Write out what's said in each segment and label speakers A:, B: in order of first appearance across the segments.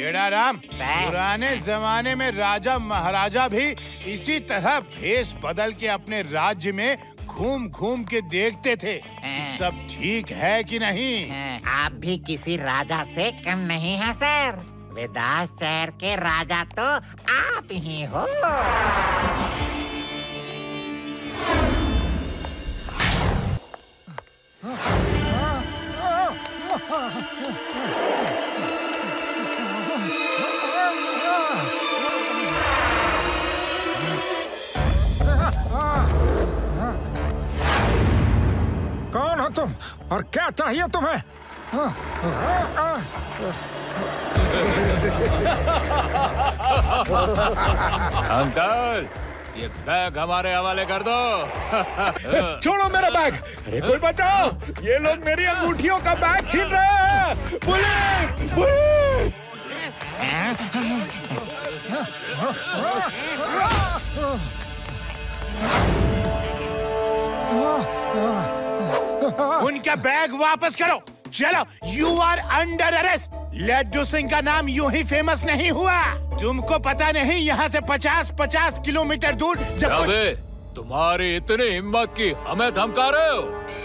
A: बेड़ा राम, पुराने जमाने में राजा महाराजा भी इसी तरह भेष बदल के अपने राज्य में घूम घूम के देखते थे। सब ठीक है कि नहीं?
B: आप भी किसी राजा से कम नहीं हैं सर। विदास शहर के राजा तो आप ही हो।
C: कौन हो तुम और क्या चाहिए तुम्हें?
D: अंकल, ये बैग हमारे हवाले कर दो।
C: छोड़ो मेरा बैग। अरे कोई बचाओ, ये लोग मेरी अंगूठियों का बैग छीन रहे हैं। Police, police!
A: उनका बैग वापस करो। चलो, you are under arrest. Laddu Singh का नाम यूं ही फेमस नहीं हुआ। तुमको पता नहीं यहाँ से 50-50 किलोमीटर दूर जब
D: तुम्हारी इतनी हिम्मत की हमें धमका रहे हो?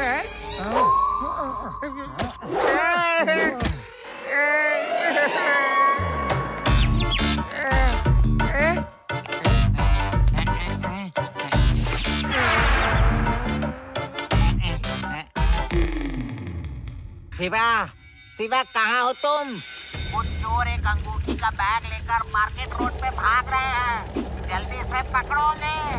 B: शिवा, शिवा कहाँ हो तुम? वो चोर एक अंगूठी का बैग लेकर मार्केट रोड पे भाग रहे हैं। जल्दी से पकड़ो उन्हें।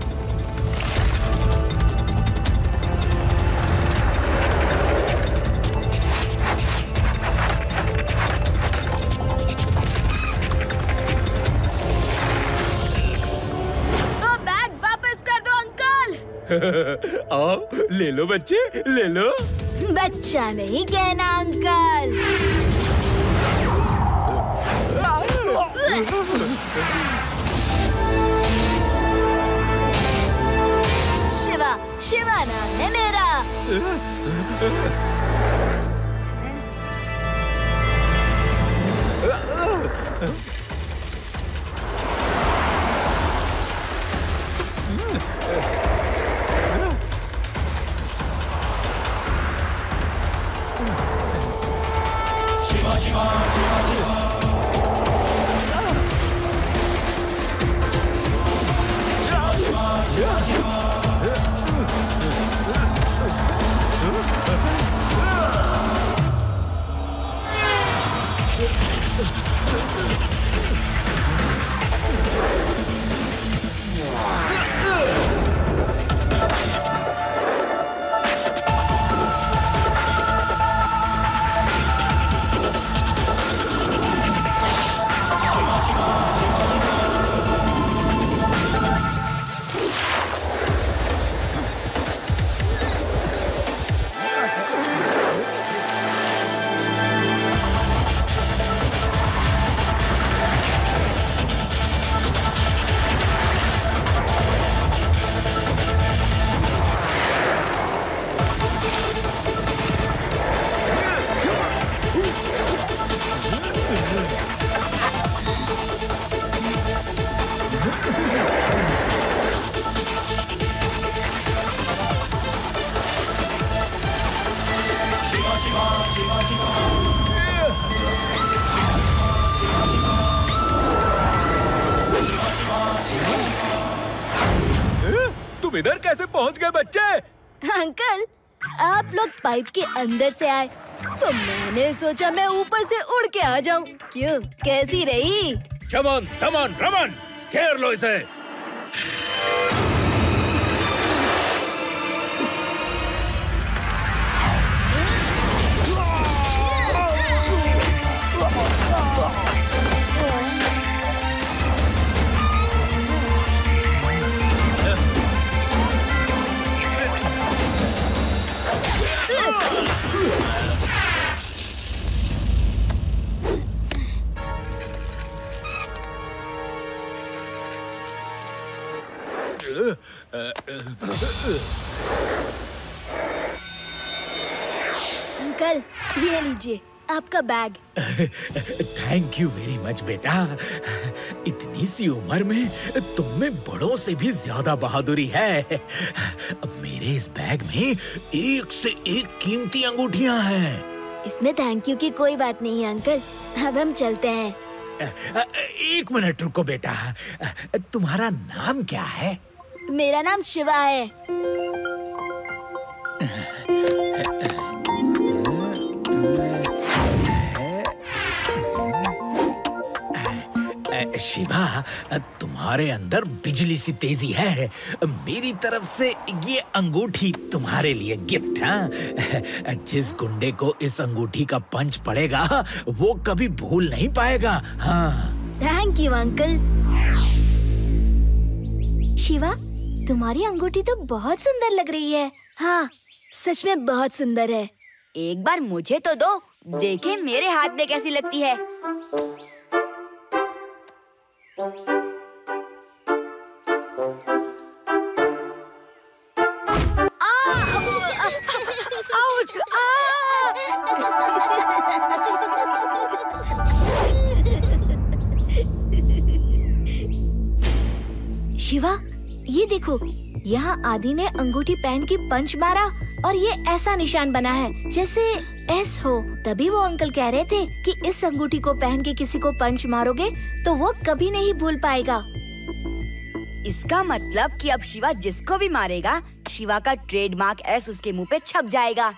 E: तो बैग वापस कर दो अंकल।
D: आओ, ले लो बच्चे, ले लो।
E: बच्चा नहीं कहना अंकल। शिवा, शिवा नाम है मेरा।
D: तुम इधर कैसे पहुंच गए बच्चे?
E: अंकल, आप लोग पाइप के अंदर से आए तो मैंने सोचा मैं ऊपर से उड़ के आ जाऊं। क्यों, कैसी रही?
D: चमन, चमन, रमन, घेर लो इसे।
E: अंकल, ये लीजिए। आपका bag.
C: Thank you very much बेटा। इतनी सी उम्र में तुम में बड़ों से भी ज्यादा बहादुरी है। अब मेरे इस बैग में एक से एक कीमती अंगूठियां हैं।
E: इसमें थैंक यू की कोई बात नहीं है अंकल, अब हम चलते हैं।
C: एक मिनट रुको बेटा, तुम्हारा नाम क्या है?
E: मेरा नाम शिवा है।
C: शिवा, तुम्हारे अंदर बिजली सी तेजी है। मेरी तरफ से ये अंगूठी तुम्हारे लिए गिफ्ट। हाँ, जिस गुंडे को इस अंगूठी का पंच पड़ेगा वो कभी भूल नहीं पाएगा। हाँ,
E: थैंक यू अंकल। शिवा, तुम्हारी अंगूठी तो बहुत सुंदर लग रही है। हाँ, सच में बहुत सुंदर है।
F: एक बार मुझे तो दो, देखे मेरे हाथ में कैसी लगती है।
E: शिवा, ये देखो, यहाँ आदि ने अंगूठी पहन के पंच मारा और ये ऐसा निशान बना है जैसे एस हो। तभी वो अंकल कह रहे थे कि इस अंगूठी को पहन के किसी को पंच मारोगे तो वो कभी नहीं भूल पाएगा।
F: इसका मतलब कि अब शिवा जिसको भी मारेगा, शिवा का ट्रेडमार्क एस उसके मुंह पे छप जाएगा।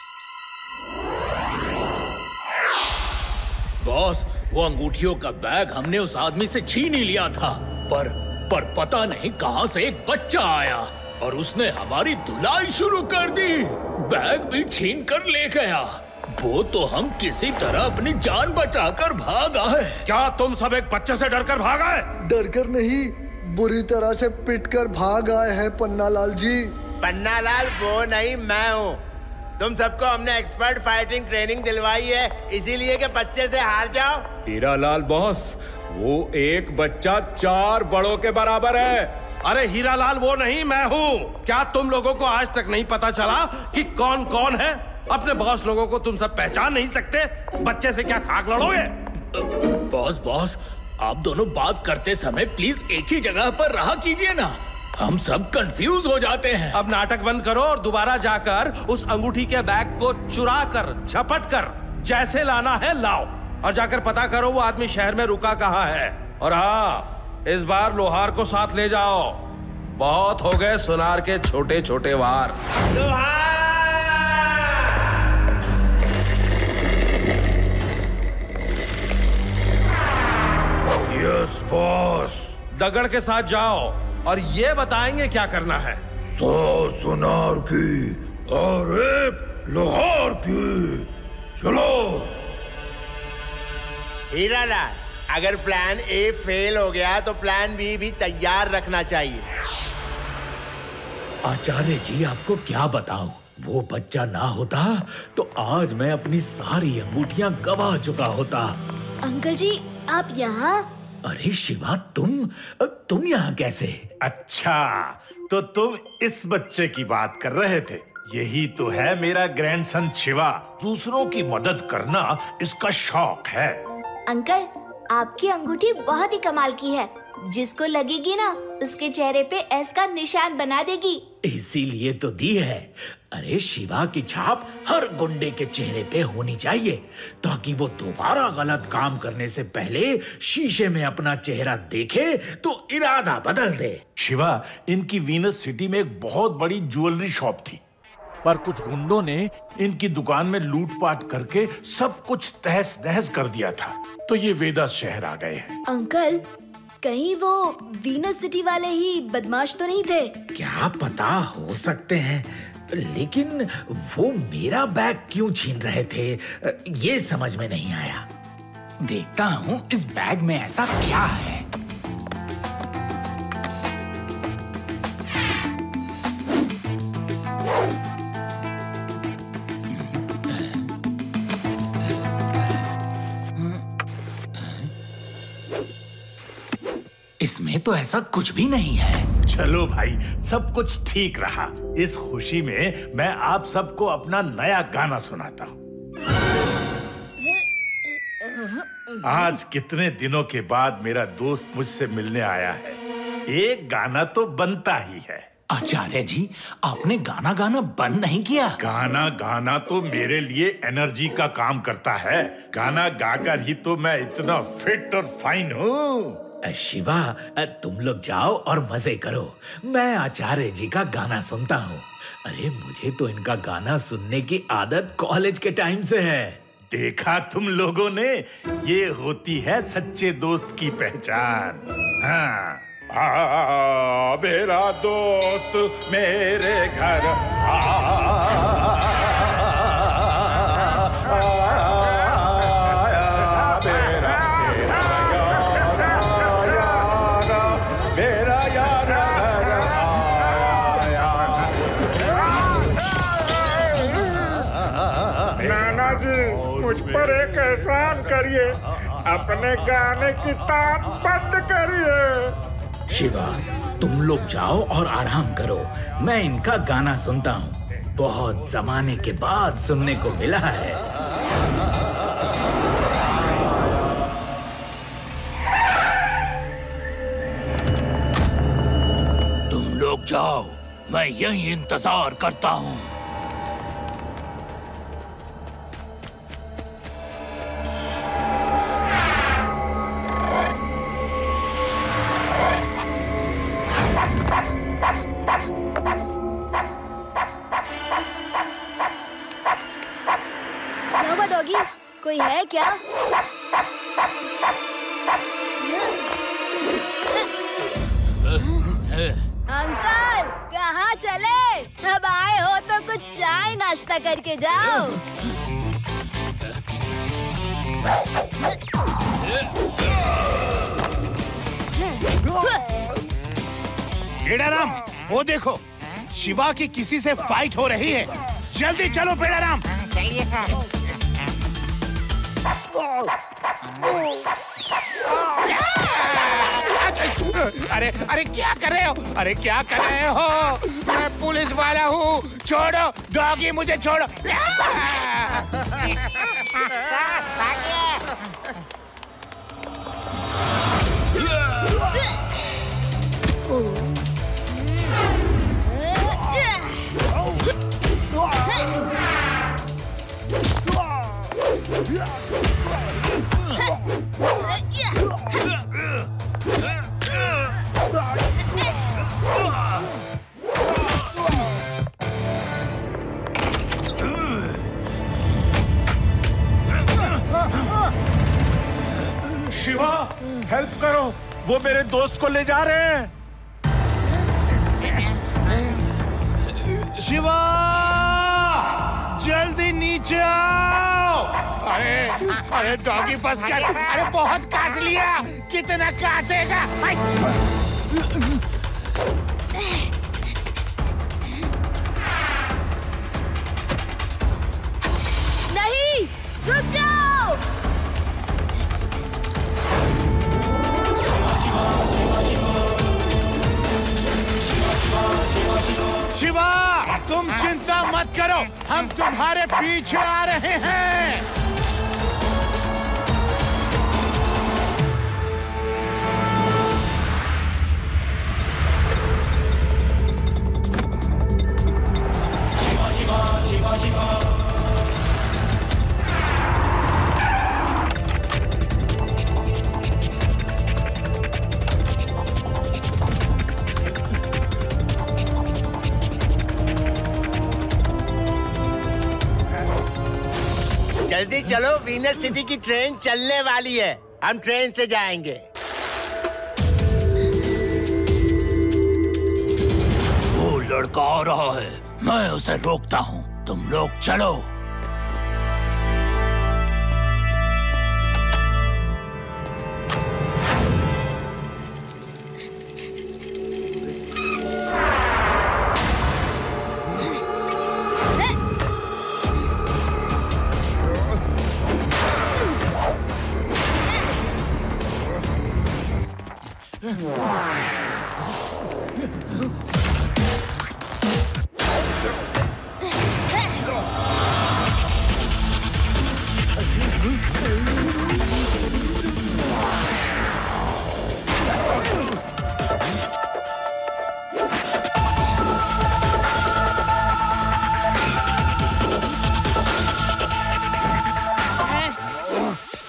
C: बॉस, वो अंगूठियों का बैग हमने उस आदमी से छीन ही लिया था, पर पता नहीं कहां से एक बच्चा आया और उसने हमारी धुलाई शुरू कर दी। बैग भी छीन कर ले गया। वो तो हम किसी तरह अपनी जान बचाकर भाग आए।
G: क्या तुम सब एक बच्चे से डरकर भाग आए?
H: डरकर नहीं, बुरी तरह से पिटकर भाग आए हैं पन्नालाल जी।
I: पन्नालाल वो नहीं, मैं हूँ। तुम सबको हमने एक्सपर्ट फाइटिंग ट्रेनिंग दिलवाई है, इसीलिए कि बच्चे से हार जाओ।
C: हीरालाल बॉस, वो एक बच्चा 4 बड़ों के बराबर है।
G: अरे हीरालाल वो नहीं, मैं हूँ। क्या तुम लोगों को आज तक नहीं पता चला कि कौन कौन है? अपने बॉस लोगों को तुम सब पहचान नहीं सकते? बच्चे से क्या खाक लड़ोगे?
C: बॉस, आप दोनों बात करते समय प्लीज एक ही जगह पर रहा कीजिए ना, हम सब कंफ्यूज हो जाते हैं।
G: अब नाटक बंद करो और दोबारा जाकर उस अंगूठी के बैग को चुरा कर, झपट कर, जैसे लाना है लाओ, और जाकर पता करो वो आदमी शहर में रुका कहाँ है। और हाँ, इस बार लोहार को साथ ले जाओ। बहुत हो गए सुनार के छोटे छोटे वार। Yes boss. दगड़ के साथ जाओ और ये बताएंगे क्या करना है।
J: 100 सुनार की और 1 लोहार की। चलो।
I: हीरालाल, अगर प्लान ए फेल हो गया तो प्लान बी भी तैयार रखना चाहिए।
C: आचार्य जी, आपको क्या बताऊं, वो बच्चा ना होता तो आज मैं अपनी सारी अंगूठियां गवा चुका होता।
E: अंकल जी, आप यहाँ?
C: अरे शिवा, तुम यहाँ कैसे?
K: अच्छा, तो तुम इस बच्चे की बात कर रहे थे। यही तो है मेरा ग्रैंडसन शिवा। दूसरों की मदद करना इसका शौक है।
E: अंकल, आपकी अंगूठी बहुत ही कमाल की है। जिसको लगेगी ना, उसके चेहरे पे एस का निशान बना देगी।
C: इसीलिए तो दी है। अरे शिवा की छाप हर गुंडे के चेहरे पे होनी चाहिए, ताकि वो दोबारा गलत काम करने से पहले शीशे में अपना चेहरा देखे तो इरादा बदल दे।
K: शिवा, इनकी वीनस सिटी में एक बहुत बड़ी ज्वेलरी शॉप थी, पर कुछ गुंडों ने इनकी दुकान में लूटपाट करके सब कुछ तहस नहस कर दिया था, तो ये वेदास शहर आ गए हैं।
E: अंकल, कहीं वो वीनस सिटी वाले ही बदमाश तो नहीं थे?
C: क्या पता, हो सकते हैं, लेकिन वो मेरा बैग क्यों छीन रहे थे ये समझ में नहीं आया। देखता हूँ इस बैग में ऐसा क्या है। इसमें तो ऐसा कुछ भी नहीं है।
K: चलो भाई, सब कुछ ठीक रहा। इस खुशी में मैं आप सबको अपना नया गाना सुनाता हूँ। आज कितने दिनों के बाद मेरा दोस्त मुझसे मिलने आया है। एक गाना तो बनता ही है।
C: आचार्य जी, आपने गाना गाना बंद नहीं किया?
K: गाना गाना तो मेरे लिए एनर्जी का काम करता है। गाना गाकर ही तो मैं इतना फिट और फाइन हूँ।
C: शिवा, तुम लोग जाओ और मजे करो। मैं आचार्य जी का गाना सुनता हूँ। अरे मुझे तो इनका गाना सुनने की आदत कॉलेज के टाइम से है।
K: देखा तुम लोगों ने, ये होती है सच्चे दोस्त की पहचान। हाँ, मेरा दोस्त मेरे घर
L: मुझ पर एक एहसान करिए, अपने गाने की तान बंद करिए।
C: शिवा, तुम लोग जाओ और आराम करो। मैं इनका गाना सुनता हूँ। बहुत जमाने के बाद सुनने को मिला है। तुम लोग जाओ, मैं यहीं इंतजार करता हूँ।
M: कोई है क्या? अंकल, कहाँ चले? अब आए हो तो कुछ चाय नाश्ता करके जाओ।
A: पेड़ाराम, वो देखो, शिवा की किसी से फाइट हो रही है। जल्दी चलो पेड़ाराम।
B: चलिए सर।
A: अरे अरे क्या कर रहे हो? अरे क्या कर रहे हो? मैं पुलिस वाला हूँ। छोड़ो डॉगी, मुझे छोड़ो।
K: शिवा, हेल्प करो, वो मेरे दोस्त को ले जा रहे हैं।
A: शिवा, जल्दी नीचे आओ। अरे डॉगी बस कर। अरे बहुत काट लिया। कितना काटेगा?
M: नहीं, रुक जाओ।
A: शिवा, तुम चिंता मत करो, हम तुम्हारे पीछे आ रहे हैं।
I: जल्दी चलो, वीनस सिटी की ट्रेन चलने वाली है। हम ट्रेन से जाएंगे।
C: वो लड़का आ रहा है, मैं उसे रोकता हूँ। तुम लोग चलो।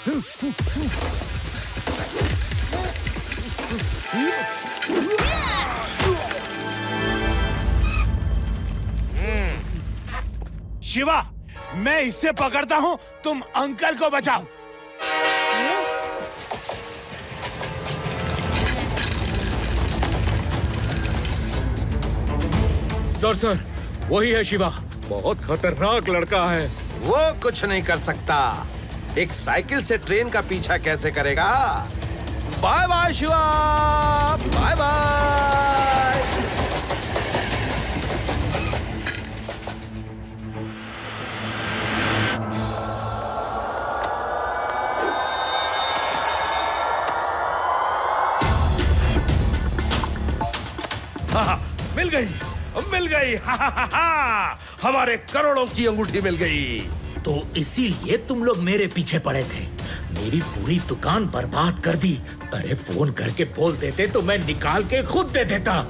A: शिवा, मैं इससे पकड़ता हूँ, तुम अंकल को बचाओ।
D: सर वही है शिवा, बहुत खतरनाक लड़का है।
G: वो कुछ नहीं कर सकता, एक साइकिल से ट्रेन का पीछा कैसे करेगा। Bye bye Shiva, bye bye. मिल गई, मिल गई। हमारे करोड़ों की अंगूठी मिल गई।
C: तो इसीलिए तुम लोग मेरे पीछे पड़े थे, मेरी पूरी दुकान बर्बाद कर दी। अरे फोन करके बोल देते तो मैं निकाल के खुद दे देता।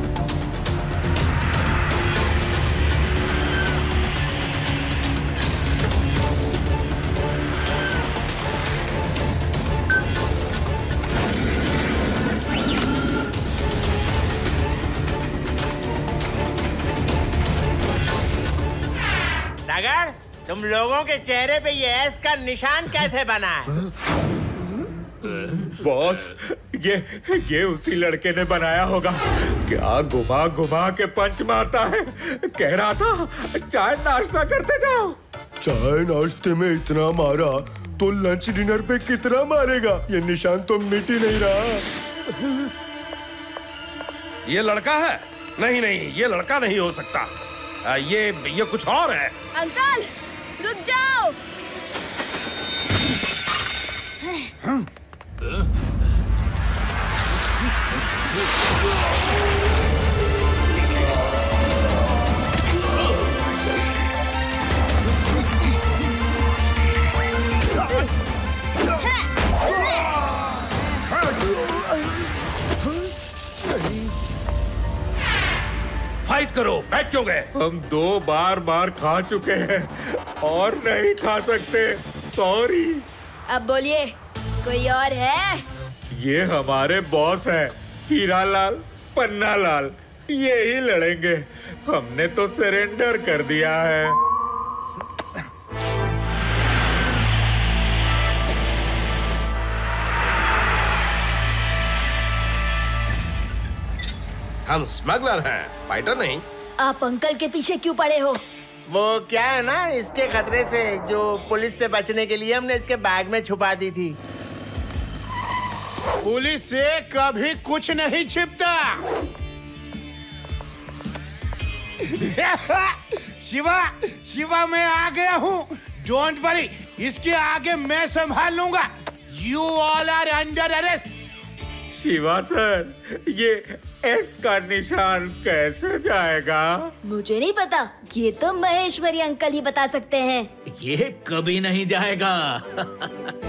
I: नगर, तुम लोगों के चेहरे पे ये एस का निशान कैसे बना है?
D: बॉस, ये उसी लड़के ने बनाया होगा। क्या घुमा घुमा के पंच मारता है। कह रहा था चाय नाश्ता करते जाओ।
J: चाय नाश्ते में इतना मारा तो लंच डिनर पे कितना मारेगा। ये निशान तो मिट ही नहीं रहा।
G: ये लड़का है? नहीं नहीं, ये लड़का नहीं हो सकता। ये कुछ और है।
M: अंकल, रुक जाओ।
G: फाइट करो, बैठ क्यों गए?
D: हम 2 बार मार खा चुके हैं और नहीं खा सकते। सॉरी।
M: अब बोलिए, कोई और है?
D: ये हमारे बॉस है, हीरा लाल, पन्ना लाल। ये ही लड़ेंगे। हमने तो सरेंडर कर दिया है।
G: हम स्मगलर हैं, फाइटर नहीं।
M: आप अंकल के पीछे क्यों पड़े हो?
I: वो क्या है ना, इसके खतरे से, जो पुलिस से बचने के लिए हमने इसके बैग में छुपा दी थी।
A: पुलिस से कभी कुछ नहीं छिपता। शिवा मैं आ गया हूँ। डोंट वरी, इसके आगे मैं संभाल लूंगा। You all are under arrest.
D: Shiva sir, ये एस का निशान कैसे जाएगा?
M: मुझे नहीं पता, ये तो महेश्वरी अंकल ही बता सकते हैं।
C: ये कभी नहीं जाएगा।